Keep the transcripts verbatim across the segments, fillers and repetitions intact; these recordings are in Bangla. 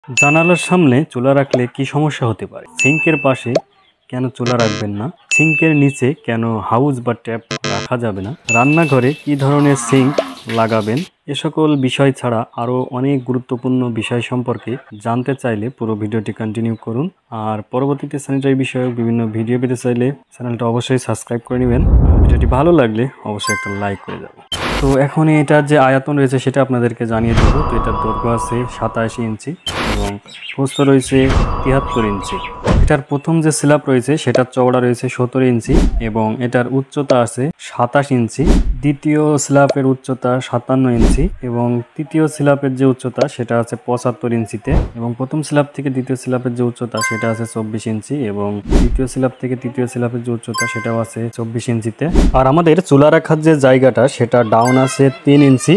জানালার সামনে চুলা রাখলে কি সমস্যা হতে পারে? সিঙ্কের পাশে কেন চুলা রাখবেন না? সিঙ্কের নিচে কেন হাউস বা ট্যাপ রাখা যাবে না? রান্নাঘরে কি ধরনের সিঙ্ক লাগাবেন? এ সকল বিষয় ছাড়া আরও অনেক গুরুত্বপূর্ণ বিষয় সম্পর্কে জানতে চাইলে পুরো ভিডিওটি কন্টিনিউ করুন। আর পরবর্তীতে স্যানিটারি বিষয়ক বিভিন্ন ভিডিও পেতে চাইলে চ্যানেলটা অবশ্যই সাবস্ক্রাইব করে নেবেন। ভিডিওটি ভালো লাগলে অবশ্যই একটা লাইক করে যাবেন। তো এখন এটার যে আয়তন রয়েছে সেটা আপনাদেরকে জানিয়ে দেবো। তো এটার দৈর্ঘ্য আছে সাতাশি ইঞ্চি এবং প্রস্থ রয়েছে তিয়াত্তর ইঞ্চি। এটার প্রথম যে স্ল্যাব রয়েছে সেটার চওড়া রয়েছে সতেরো ইঞ্চি এবং এটার উচ্চতা আছে সাতাশ ইঞ্চি। দ্বিতীয় স্ল্যাবের উচ্চতা সাতান্ন ইঞ্চি এবং তৃতীয় স্ল্যাবের যে উচ্চতা সেটা আছে পঁচাত্তর ইঞ্চিতে এবং প্রথম স্ল্যাব থেকে দ্বিতীয় স্ল্যাবের যে উচ্চতা সেটা আছে চব্বিশ ইঞ্চি এবং দ্বিতীয় স্ল্যাব থেকে তৃতীয় স্ল্যাবের যে উচ্চতা সেটাও আছে চব্বিশ ইঞ্চিতে। আর আমাদের চুলা রাখার যে জায়গাটা সেটা ডাউন আছে তিন ইঞ্চি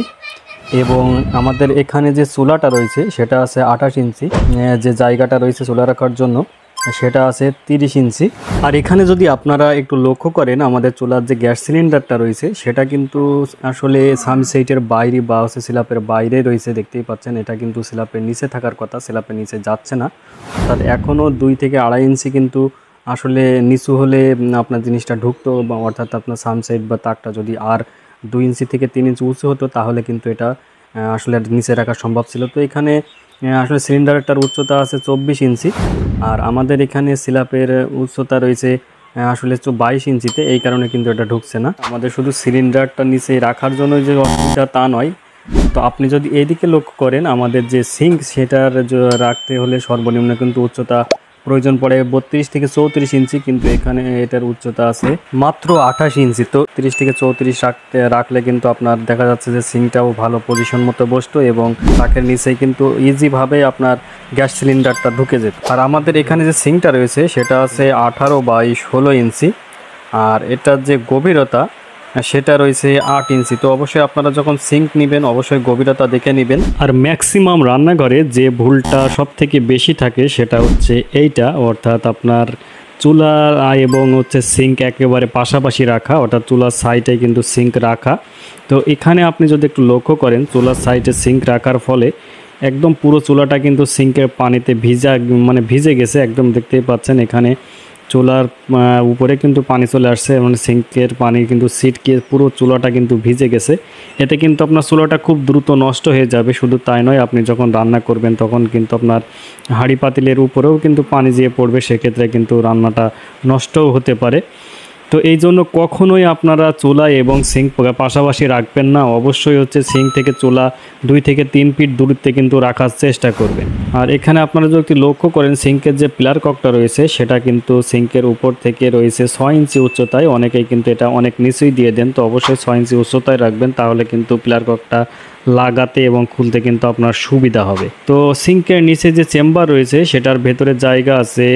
এবং আমাদের এখানে যে চুলাটা রয়েছে সেটা আছে আঠাশ ইঞ্চি। যে জায়গাটা রয়েছে চুলা রাখার জন্য সেটা আছে তিরিশ ইঞ্চি। আর এখানে যদি আপনারা একটু লক্ষ্য করেন আমাদের চুলার যে গ্যাস সিলিন্ডারটা রয়েছে সেটা কিন্তু আসলে সানসাইটের বাইরে বা হচ্ছে স্ল্যাবের বাইরে রয়েছে, দেখতেই পাচ্ছেন। এটা কিন্তু স্ল্যাবের নিচে থাকার কথা, স্ল্যাবের নিচে যাচ্ছে না। অর্থাৎ এখনও দুই থেকে আড়াই ইঞ্চি কিন্তু আসলে নিচু হলে আপনার জিনিসটা ঢুকতো, বা অর্থাৎ আপনার সানসাইট বা তাকটা যদি আর দুই ইঞ্চি থেকে তিন ইঞ্চি উঁচু হতো তাহলে কিন্তু এটা আসলে নিচে রাখা সম্ভব ছিল। তো এখানে আসলে সিলিন্ডারটার উচ্চতা আছে চব্বিশ ইঞ্চি আর আমাদের এখানে স্ল্যাবের উচ্চতা রয়েছে আসলে বাইশ ইঞ্চিতে, এই কারণে কিন্তু এটা ঢুকছে না। আমাদের শুধু সিলিন্ডারটা নিচে রাখার জন্য যে অসুবিধা তা নয়। তো আপনি যদি এইদিকে লক্ষ্য করেন আমাদের যে সিঙ্ক সেটার রাখতে হলে সর্বনিম্ন কিন্তু উচ্চতা প্রয়োজন পড়ে বত্রিশ থেকে চৌত্রিশ ইঞ্চি, কিন্তু এখানে এটার উচ্চতা আছে মাত্র আঠাশ ইঞ্চি। তো তিরিশ থেকে চৌত্রিশ রাখতে রাখলে কিন্তু আপনার দেখা যাচ্ছে যে সিঙ্কটাও ভালো পজিশন মতো বসতো এবং তাকের নিচেই কিন্তু ইজিভাবে আপনার গ্যাস সিলিন্ডারটা ঢুকে যেত। আর আমাদের এখানে যে সিঙ্কটা রয়েছে সেটা আছে আঠারো বাই ষোলো ইঞ্চি আর এটার যে গভীরতা সেটা রয়েছে আট ইঞ্চি। তো অবশ্যই আপনারা যখন সিঙ্ক নেবেন অবশ্যই গভীরতা দেখে নেবেন। আর ম্যাক্সিমাম রান্নাঘরে যে ভুলটা সব থেকে বেশি থাকে সেটা হচ্ছে এইটা, অর্থাৎ আপনার চুলা এবং হচ্ছে সিঙ্ক একেবারে পাশাপাশি রাখা, অর্থাৎ চুলার সাইডে কিন্তু সিঙ্ক রাখা। তো এখানে আপনি যদি একটু লক্ষ্য করেন চুলার সাইডে সিঙ্ক রাখার ফলে একদম পুরো চুলাটা কিন্তু সিঙ্কের পানিতে ভিজা মানে ভিজে গেছে একদম, দেখতেই পাচ্ছেন। এখানে চুলার উপরে কিন্তু পানি চলে আসছে এবং সিঙ্কের পানি কিন্তু ছিটকে পুরো চুলাটা কিন্তু ভিজে গেছে। এতে কিন্তু আপনার চুলাটা খুব দ্রুত নষ্ট হয়ে যাবে। শুধু তাই নয়, আপনি যখন রান্না করবেন তখন কিন্তু আপনার হাঁড়ি পাতিলের উপরেও কিন্তু পানি যেয়ে পড়বে, সেক্ষেত্রে কিন্তু রান্নাটা নষ্টও হতে পারে। তো এই জন্য কখনোই আপনারা চুলা এবং সিঙ্ক পাশাপাশি রাখবেন না। অবশ্যই হচ্ছে সিঙ্ক থেকে চুলা দুই থেকে তিন ফিট দূরত্বে কিন্তু রাখার চেষ্টা করবেন। আর এখানে আপনারা যদি লক্ষ্য করেন সিঙ্কের যে পিলার ককটা রয়েছে সেটা কিন্তু সিঙ্কের উপর থেকে রয়েছে ছয় ইঞ্চি উচ্চতায়। অনেকেই কিন্তু এটা অনেক নিচেই দিয়ে দেন, তো অবশ্যই ছয় ইঞ্চি উচ্চতায় রাখবেন, তাহলে কিন্তু পিলার ককটা লাগাতে এবং খুলতে কিন্তু আপনার সুবিধা হবে। তো সিঙ্কের নিচে যে চেম্বার রয়েছে সেটার ভেতরে জায়গা আছে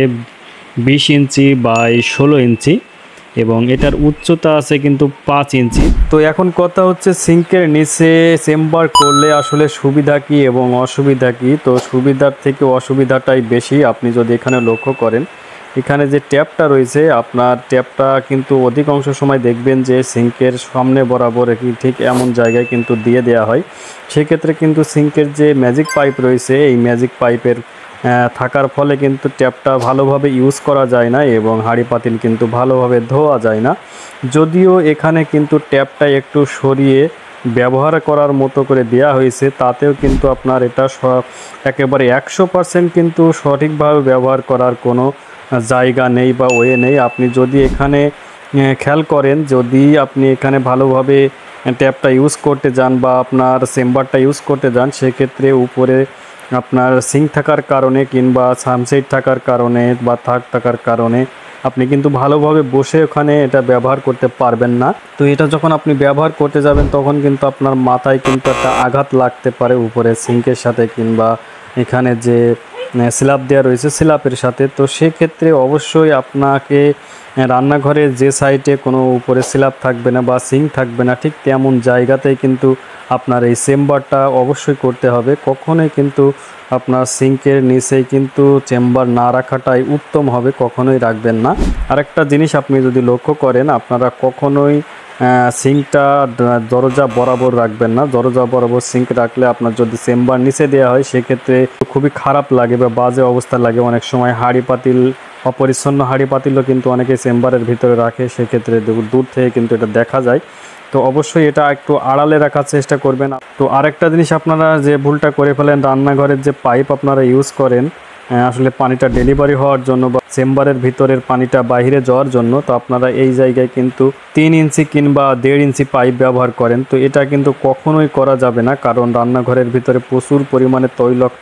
বিশ ইঞ্চি বাই ষোলো ইঞ্চি এবং এটার উচ্চতা আছে কিন্তু পাঁচ ইঞ্চি। তো এখন কথা হচ্ছে সিঙ্কের নিচে চেম্বার করলে আসলে সুবিধা কি এবং অসুবিধা কি? তো সুবিধার থেকে অসুবিধাটাই বেশি। আপনি যদি এখানে লক্ষ্য করেন এখানে যে ট্যাপটা রয়েছে আপনার ট্যাপটা কিন্তু অধিকাংশ সময় দেখবেন যে সিঙ্কের সামনে বরাবর ঠিক এমন জায়গায় কিন্তু দিয়ে দেওয়া হয়। সেক্ষেত্রে কিন্তু সিঙ্কের যে ম্যাজিক পাইপ রয়েছে এই ম্যাজিক পাইপের থাকার ফলে কিন্তু ট্যাপটা ভালোভাবে ইউজ করা যায় না এবং হাঁড়ি পাতিল কিন্তু ভালোভাবে ধোয়া যায় না। যদিও এখানে কিন্তু ট্যাপটা একটু সরিয়ে ব্যবহার করার মতো করে দেয়া হয়েছে, তাতেও কিন্তু আপনার এটা একেবারে একশো পার্সেন্ট কিন্তু সঠিকভাবে ব্যবহার করার কোনো জায়গা নেই বা ওয়ে নেই। আপনি যদি এখানে খেয়াল করেন, যদি আপনি এখানে ভালোভাবে ট্যাপটা ইউজ করতে যান বা আপনার চেম্বারটা ইউজ করতে যান, সেক্ষেত্রে উপরে আপনার সিঙ্ক থাকার কারণে কিংবা সানসাইড থাকার কারণে বা থাক থাকার কারণে আপনি কিন্তু ভালোভাবে বসে ওখানে এটা ব্যবহার করতে পারবেন না। তো এটা যখন আপনি ব্যবহার করতে যাবেন তখন কিন্তু আপনার মাথায় কিন্তু একটা আঘাত লাগতে পারে উপরে সিঙ্কের সাথে কিংবা এখানে যে স্ল্যাব দেওয়া রয়েছে স্ল্যাবের সাথে। তো সেক্ষেত্রে অবশ্যই আপনাকে রান্নাঘরে যে সাইডে কোনো উপরে স্ল্যাব থাকবে না বা সিঙ্ক থাকবে না ঠিক তেমন জায়গাতেই কিন্তু আপনার এই চেম্বারটা অবশ্যই করতে হবে। কখনোই কিন্তু আপনার সিঙ্কের নিচেই কিন্তু চেম্বার না রাখাটাই উত্তম হবে, কখনোই রাখবেন না। আরেকটা জিনিস আপনি যদি লক্ষ্য করেন আপনারা কখনোই সিঙ্কটা দরজা বরাবর রাখবেন না। দরজা বরাবর সিঙ্ক রাখলে আপনার যদি চেম্বার নিচে দেওয়া হয় সেক্ষেত্রে খুবই খারাপ লাগে বা বাজে অবস্থা লাগে। অনেক সময় হাঁড়ি পাতিল, অপরিচ্ছন্ন হাঁড়ি পাতিলও কিন্তু অনেকে চেম্বারের ভিতরে রাখে, সেক্ষেত্রে দূর থেকে কিন্তু এটা দেখা যায়। তো অবশ্যই এটা একটু আড়ালে রাখার চেষ্টা করবেন। তো আরেকটা জিনিস আপনারা যে ভুলটা করে ফেলেন, রান্নাঘরের যে পাইপ আপনারা ইউজ করেন আসলে পানিটা ডেলিভারি হওয়ার জন্য বা চেম্বারের ভিতরের পানিটা বাইরে যাওয়ার জন্য, তো আপনারা এই জায়গায় কিন্তু তিন ইঞ্চি কিংবা দেড় ইঞ্চি পাইপ ব্যবহার করেন। তো এটা কিন্তু কখনোই করা যাবে না, কারণ রান্নাঘরের ভিতরে প্রচুর পরিমাণে তৈলাক্ত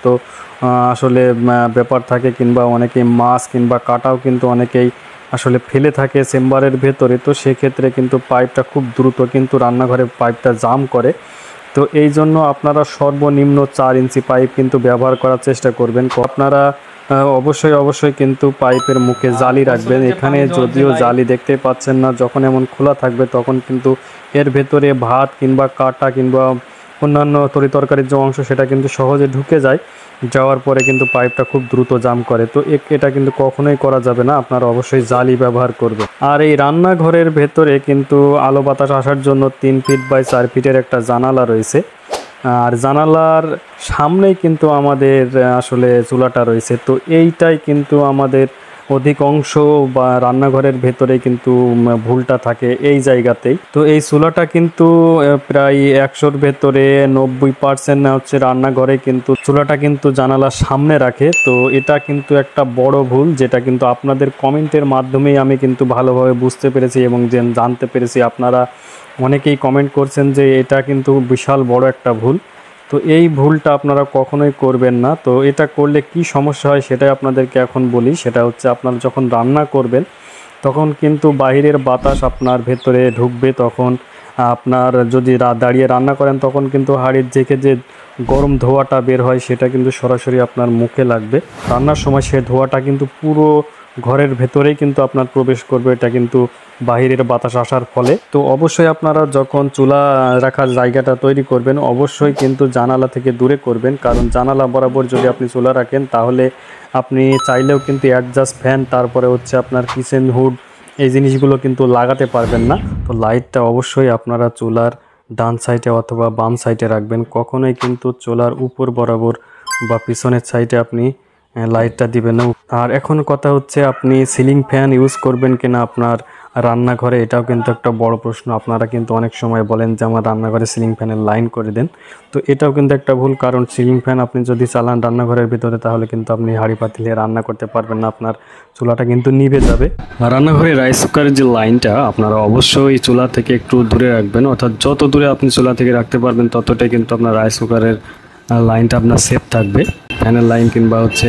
আসলে ব্যাপার থাকে, কিংবা অনেকেই মাছ কিংবা কাটাও কিন্তু অনেকেই আসলে ফেলে থাকে চেম্বারের ভেতরে। তো সেক্ষেত্রে কিন্তু পাইপটা খুব দ্রুত কিন্তু রান্নাঘরের পাইপটা জাম করে। তো এই জন্য আপনারা সর্বনিম্ন চার ইঞ্চি পাইপ কিন্তু ব্যবহার করার চেষ্টা করবেন। আপনারা অবশ্যই অবশ্যই কিন্তু পাইপের মুখে জালি রাখবেন। এখানে যদিও জালি দেখতে পাচ্ছেন না, যখন এমন খোলা থাকবে তখন কিন্তু এর ভেতরে ভাত কিংবা কাটা কিংবা অন্যান্য তরি তরকারির যে অংশ সেটা কিন্তু সহজে ঢুকে যায়, যাওয়ার পরে কিন্তু পাইপটা খুব দ্রুত জাম করে। তো এটা কিন্তু কখনোই করা যাবে না, আপনারা অবশ্যই জালি ব্যবহার করবেন। আর এই রান্নাঘরের ভেতরে কিন্তু আলো বাতাস আসার জন্য তিন ফিট বাই চার ফিটের একটা জানালা রয়েছে, আর জানালার সামনেই কিন্তু আমাদের আসলে চুলাটা রয়েছে। তো এইটাই কিন্তু আমাদের অধিকাংশ বা রান্নাঘরের ভেতরে কিন্তু ভুলটা থাকে এই জায়গাতেই। তো এই চুলাটা কিন্তু প্রায় একশোর ভেতরে নব্বই পার্সেন্ট হচ্ছে রান্নাঘরে কিন্তু চুলাটা কিন্তু জানালার সামনে রাখে। তো এটা কিন্তু একটা বড় ভুল, যেটা কিন্তু আপনাদের কমেন্টের মাধ্যমেই আমি কিন্তু ভালোভাবে বুঝতে পেরেছি এবং জানতে পেরেছি। আপনারা অনেকেই কমেন্ট করছেন যে এটা কিন্তু বিশাল বড় একটা ভুল। তো এই ভুলটা আপনারা কখনোই করবেন না। তো এটা করলে কি সমস্যা হয় সেটাই আপনাদেরকে এখন বলি। সেটা হচ্ছে আপনারা যখন রান্না করবেন তখন কিন্তু বাইরের বাতাস আপনার ভেতরে ঢুকবে। তখন আপনার যদি দাঁড়িয়ে রান্না করেন তখন কিন্তু হাঁড়ির থেকে যে গরম ধোঁয়াটা বের হয় সেটা কিন্তু সরাসরি আপনার মুখে লাগবে। রান্নার সময় সে ধোঁয়াটা কিন্তু পুরো ঘরের ভেতরেই কিন্তু আপনার প্রবেশ করবে, এটা কিন্তু বাহিরের বাতাস আসার ফলে। তো অবশ্যই আপনারা যখন চুলা রাখার জায়গাটা তৈরি করবেন অবশ্যই কিন্তু জানালা থেকে দূরে করবেন, কারণ জানালা বরাবর যদি আপনি চুলা রাখেন তাহলে আপনি চাইলেও কিন্তু অ্যাডজাস্ট ফ্যান, তারপরে হচ্ছে আপনার কিচেন হুড, এই জিনিসগুলো কিন্তু লাগাতে পারবেন না। তো লাইটটা অবশ্যই আপনারা চুলার ডান সাইডে অথবা বাম সাইডে রাখবেন, কখনোই কিন্তু চুলার উপর বরাবর বা পিছনের সাইডে আপনি লাইটটা দিবেন না। আর এখন কথা হচ্ছে আপনি সিলিং ফ্যান ইউজ করবেন কিনা আপনার রান্নাঘরে, এটাও কিন্তু একটা বড় প্রশ্ন। আপনারা কিন্তু অনেক সময় বলেন যে আমার রান্নাঘরে সিলিং ফ্যানের লাইন করে দেন। তো এটাও কিন্তু একটা ভুল, কারণ সিলিং ফ্যান আপনি যদি চালান রান্নাঘরের ভিতরে তাহলে কিন্তু আপনি হাঁড়ি পাতিলে রান্না করতে পারবেন না, আপনার চুলাটা কিন্তু নিভে যাবে। আর রান্নাঘরে রাইস কুকারের যে লাইনটা আপনারা অবশ্যই চুলা থেকে একটু দূরে রাখবেন, অর্থাৎ যত দূরে আপনি চুলা থেকে রাখতে পারবেন ততটাই কিন্তু আপনার রাইস কুকারের লাইনটা আপনার সেফ থাকবে। ফ্যানের লাইন কিংবা হচ্ছে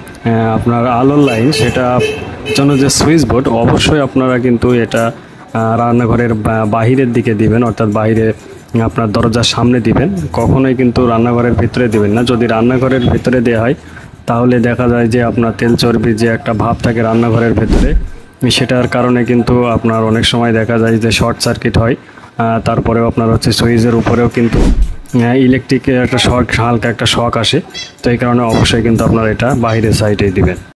আপনার আলোর লাইন, সেটা জন্য যে সুইচ বোর্ড অবশ্যই আপনারা কিন্তু এটা রান্নাঘরের বাহিরের দিকে দিবেন, অর্থাৎ বাইরে আপনার দরজার সামনে দিবেন, কখনোই কিন্তু রান্নাঘরের ভিতরে দিবেন না। যদি রান্নাঘরের ভিতরে দেওয়া হয় তাহলে দেখা যায় যে আপনার তেল চর্বি যে একটা ভাব থাকে রান্নাঘরের ভেতরে, সেটার কারণে কিন্তু আপনার অনেক সময় দেখা যায় যে শর্ট সার্কিট হয়। তারপরেও আপনার হচ্ছে সুইচের উপরেও কিন্তু ইলেকট্রিকের একটা শক, হালকা একটা শক আসে। তো এই কারণে অবশ্যই কিন্তু আপনারা এটা বাইরের সাইডে দিবেন।